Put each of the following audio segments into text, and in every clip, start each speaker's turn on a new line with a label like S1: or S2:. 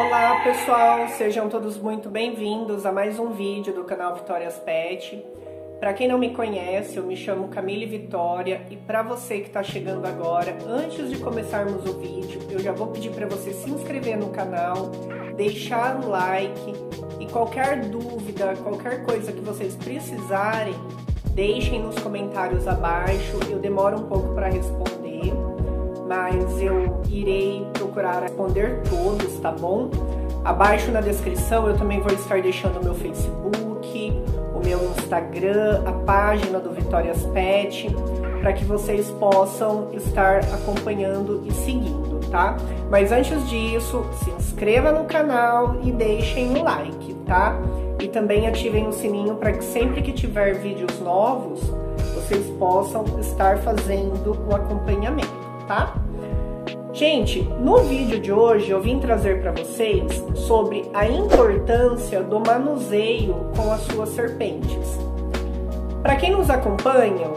S1: Olá pessoal, sejam todos muito bem-vindos a mais um vídeo do canal Vitórias Pet. Para quem não me conhece, eu me chamo Camille Vitória e para você que está chegando agora, antes de começarmos o vídeo, eu já vou pedir para você se inscrever no canal, deixar um like e qualquer dúvida, qualquer coisa que vocês precisarem, deixem nos comentários abaixo. Eu demoro um pouco para responder, mas eu irei procurar responder todos, tá bom? Abaixo na descrição eu também vou estar deixando o meu Facebook, o meu Instagram, a página do Vitórias Pet, para que vocês possam estar acompanhando e seguindo, tá? Mas antes disso, se inscreva no canal e deixem o like, tá? E também ativem o sininho para que sempre que tiver vídeos novos, vocês possam estar fazendo o acompanhamento, tá? Gente, no vídeo de hoje eu vim trazer para vocês sobre a importância do manuseio com as suas serpentes. Para quem nos acompanha,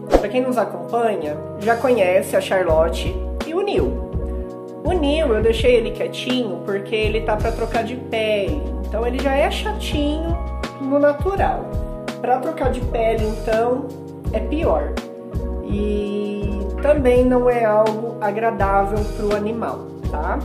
S1: já conhece a Charlotte e o Neil. O Neil eu deixei ele quietinho porque ele tá para trocar de pele, então ele já é chatinho no natural. Para trocar de pele, então, é pior. E também não é algo agradável para o animal, tá?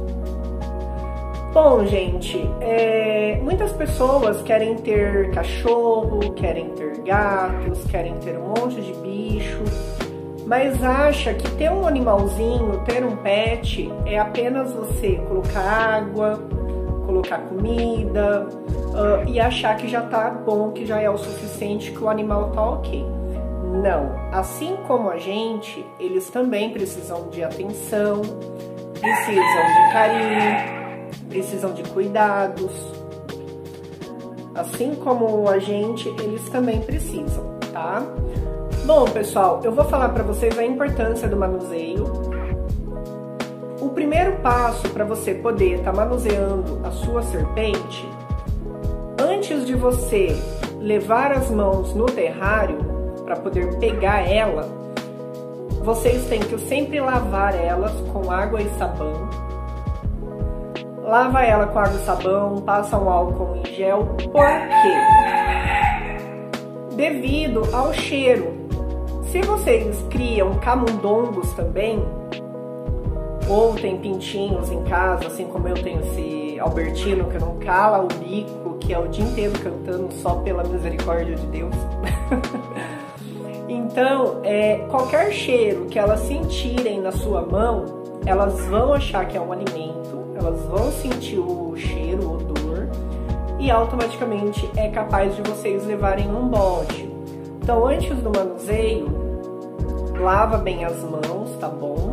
S1: Bom, gente, muitas pessoas querem ter cachorro, querem ter gatos, querem ter um monte de bicho, mas acha que ter um animalzinho, ter um pet, é apenas você colocar água, colocar comida e achar que já tá bom, que já é o suficiente, que o animal tá ok. Não, assim como a gente, eles também precisam de atenção, precisam de carinho, precisam de cuidados. Assim como a gente, eles também precisam, tá? Bom, pessoal, eu vou falar para vocês a importância do manuseio. O primeiro passo para você poder estar manuseando a sua serpente, antes de você levar as mãos no terrário, para poder pegar ela, vocês têm que sempre lavar elas com água e sabão. Lava ela com água e sabão, passa um álcool em gel. Por quê? Devido ao cheiro. Se vocês criam camundongos também, ou tem pintinhos em casa, assim como eu tenho esse Albertino que não cala o bico, que é o dia inteiro cantando só pela misericórdia de Deus. Então, qualquer cheiro que elas sentirem na sua mão, elas vão achar que é um alimento, elas vão sentir o cheiro, o odor, e automaticamente é capaz de vocês levarem um bote. Então, antes do manuseio, lava bem as mãos, tá bom?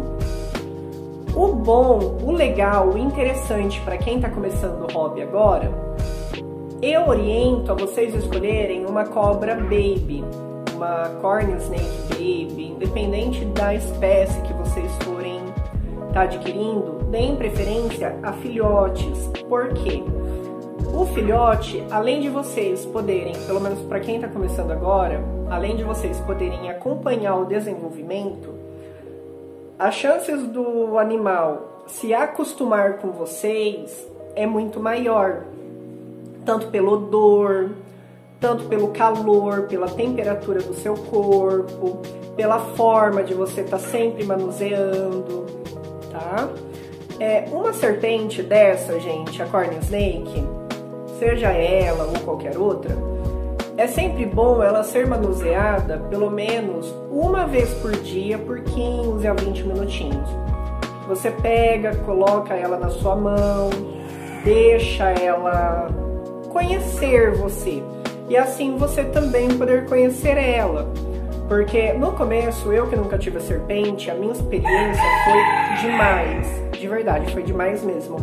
S1: O bom, o legal, o interessante para quem tá começando o hobby agora, eu oriento a vocês escolherem uma cobra baby, uma corn snake baby, independente da espécie que vocês forem adquirindo, deem preferência a filhotes. Por quê? O filhote, além de vocês poderem, pelo menos para quem está começando agora, além de vocês poderem acompanhar o desenvolvimento, as chances do animal se acostumar com vocês é muito maior, tanto pelo odor, tanto pelo calor, pela temperatura do seu corpo, pela forma de você estar sempre manuseando, tá? Uma serpente dessa, gente, a corn snake, seja ela ou qualquer outra, é sempre bom ela ser manuseada pelo menos uma vez por dia, por 15 a 20 minutinhos. Você pega, coloca ela na sua mão, deixa ela conhecer você. E assim você também poder conhecer ela. Porque no começo, eu que nunca tive a serpente, a minha experiência foi demais. De verdade, foi demais mesmo.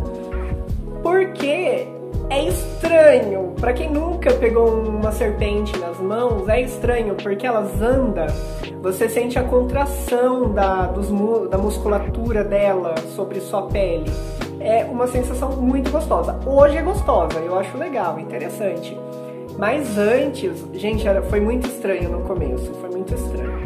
S1: Porque é estranho. Pra quem nunca pegou uma serpente nas mãos, é estranho porque elas andam. Você sente a contração da musculatura dela sobre sua pele. É uma sensação muito gostosa. Hoje é gostosa, eu acho legal, interessante. Mas antes, gente, foi muito estranho no começo, foi muito estranho.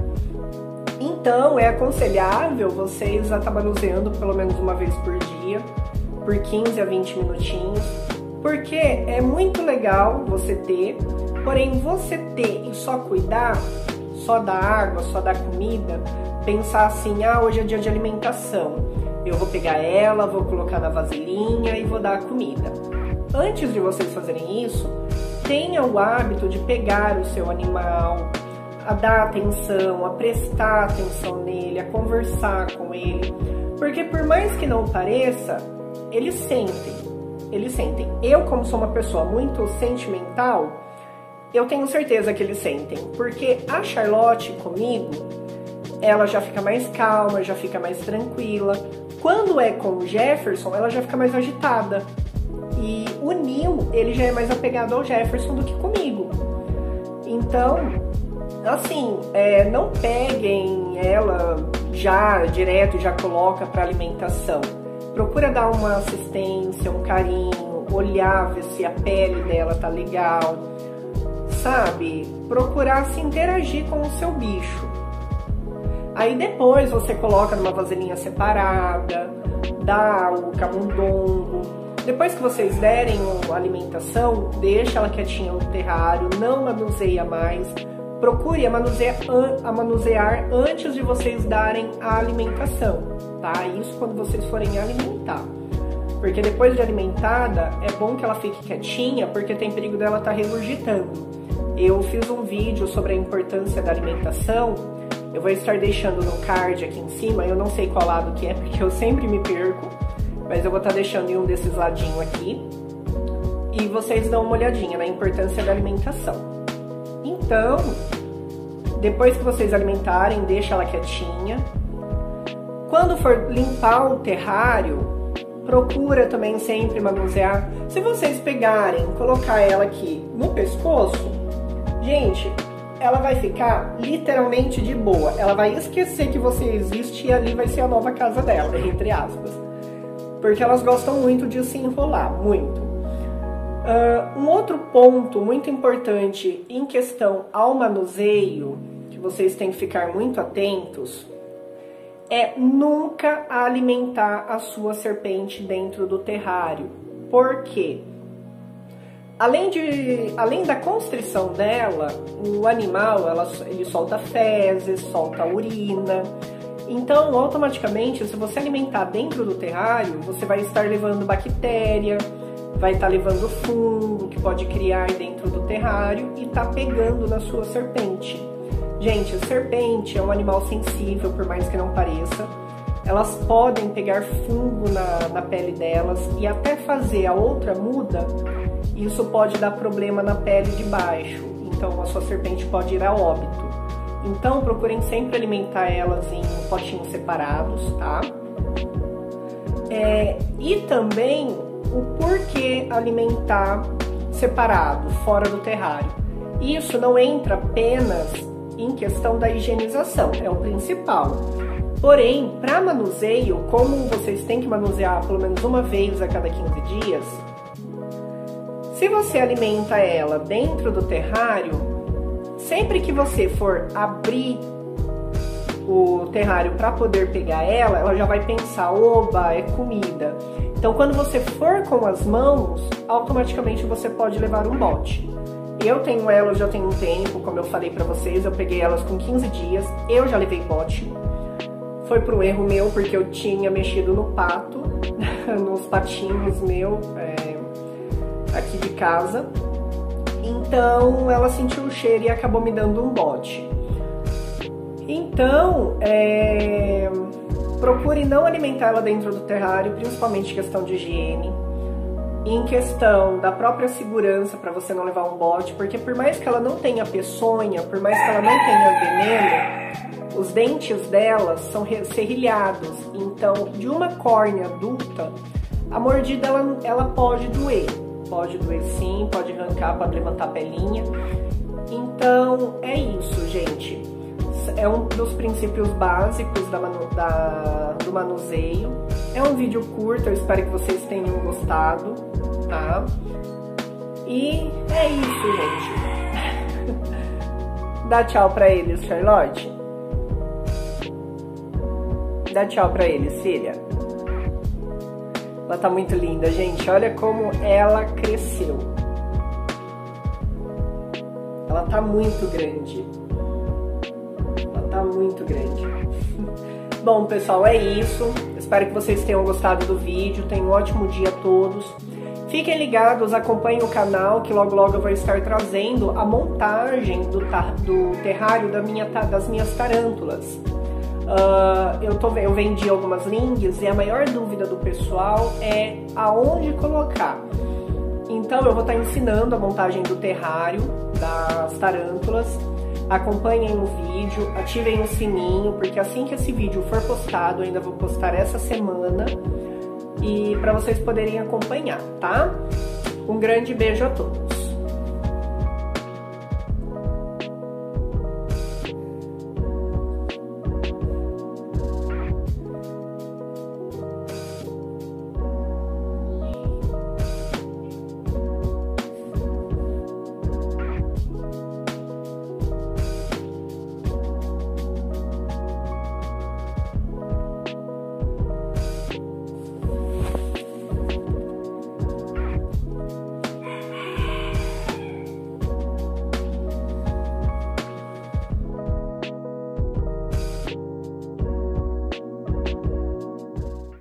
S1: Então, é aconselhável vocês estar manuseando pelo menos uma vez por dia, por 15 a 20 minutinhos, porque é muito legal você ter, porém você ter e só cuidar, só dar água, só dar comida, pensar assim, ah, hoje é dia de alimentação, eu vou pegar ela, vou colocar na vasilhinha e vou dar a comida. Antes de vocês fazerem isso, tenha o hábito de pegar o seu animal, a dar atenção, a prestar atenção nele, a conversar com ele, porque por mais que não pareça, eles sentem. Eu, como sou uma pessoa muito sentimental, eu tenho certeza que eles sentem, porque a Charlotte comigo, ela já fica mais calma, já fica mais tranquila. Quando é com o Jefferson, ela já fica mais agitada. E o Neil, ele já é mais apegado ao Jefferson do que comigo. Então, assim, não peguem ela já direto, já coloca para alimentação. Procura dar uma assistência, um carinho, olhar, ver se a pele dela tá legal, sabe? Procurar se interagir com o seu bicho. Aí depois você coloca numa vasilhinha separada, dá o camundongo. Depois que vocês derem a alimentação, deixa ela quietinha no terrário, não manuseia mais. Procure a manusear antes de vocês darem a alimentação, tá? Isso quando vocês forem alimentar. Porque depois de alimentada, é bom que ela fique quietinha, porque tem perigo dela estar regurgitando. Eu fiz um vídeo sobre a importância da alimentação, eu vou estar deixando no card aqui em cima, eu não sei qual lado que é, porque eu sempre me perco, mas eu vou estar deixando em um desses ladinhos aqui, e vocês dão uma olhadinha na importância da alimentação. Então, depois que vocês alimentarem, deixa ela quietinha. Quando for limpar o terrário, procura também sempre manusear. Se vocês pegarem, colocar ela aqui no pescoço, gente, ela vai ficar literalmente de boa. Ela vai esquecer que você existe e ali vai ser a nova casa dela, entre aspas. Porque elas gostam muito de se enrolar, muito. Um outro ponto muito importante em questão ao manuseio, que vocês têm que ficar muito atentos, é nunca alimentar a sua serpente dentro do terrário. Por quê? Além da constrição dela, o animal ele solta fezes, solta urina. Então, automaticamente, se você alimentar dentro do terrário, você vai estar levando bactéria, vai estar levando fungo que pode criar dentro do terrário e tá pegando na sua serpente. Gente, a serpente é um animal sensível, por mais que não pareça. Elas podem pegar fungo na pele delas e até fazer a outra muda, isso pode dar problema na pele de baixo. Então, a sua serpente pode ir a óbito. Então, procurem sempre alimentar elas em potinhos separados, tá? E também o porquê alimentar separado, fora do terrário. Isso não entra apenas em questão da higienização, é o principal. Porém, para manuseio, como vocês têm que manusear pelo menos uma vez a cada 15 dias, se você alimenta ela dentro do terrário, sempre que você for abrir o terrário para poder pegar ela, ela já vai pensar, oba, é comida. Então, quando você for com as mãos, automaticamente você pode levar um bote. Eu tenho elas já tem um tempo, como eu falei pra vocês, eu peguei elas com 15 dias, eu já levei bote. Foi por um erro meu, porque eu tinha mexido no pato, nos patinhos meu, aqui de casa. Então, ela sentiu o cheiro e acabou me dando um bote. Então, procure não alimentar ela dentro do terrário, principalmente em questão de higiene. Em questão da própria segurança, para você não levar um bote, porque por mais que ela não tenha peçonha, por mais que ela não tenha veneno, os dentes delas são serrilhados. Então, de uma córnea adulta, a mordida ela pode doer. Pode doer sim, pode arrancar, pode levantar a pelinha. Então, é isso, gente. É um dos princípios básicos do manuseio. É um vídeo curto, eu espero que vocês tenham gostado, tá? E é isso, gente. Dá tchau pra eles, Charlotte. Dá tchau pra eles, filha. Ela tá muito linda, gente. Olha como ela cresceu. Ela tá muito grande. Ela tá muito grande. Bom, pessoal, é isso. Espero que vocês tenham gostado do vídeo. Tenham um ótimo dia a todos. Fiquem ligados, acompanhem o canal, que logo logo eu vou estar trazendo a montagem do terrário das minhas tarântulas. Eu vendi algumas linhas e a maior dúvida do pessoal é aonde colocar. Então eu vou estar ensinando a montagem do terrário das tarântulas. Acompanhem o vídeo, ativem o sininho, porque assim que esse vídeo for postado, eu ainda vou postar essa semana, e para vocês poderem acompanhar, tá? Um grande beijo a todos!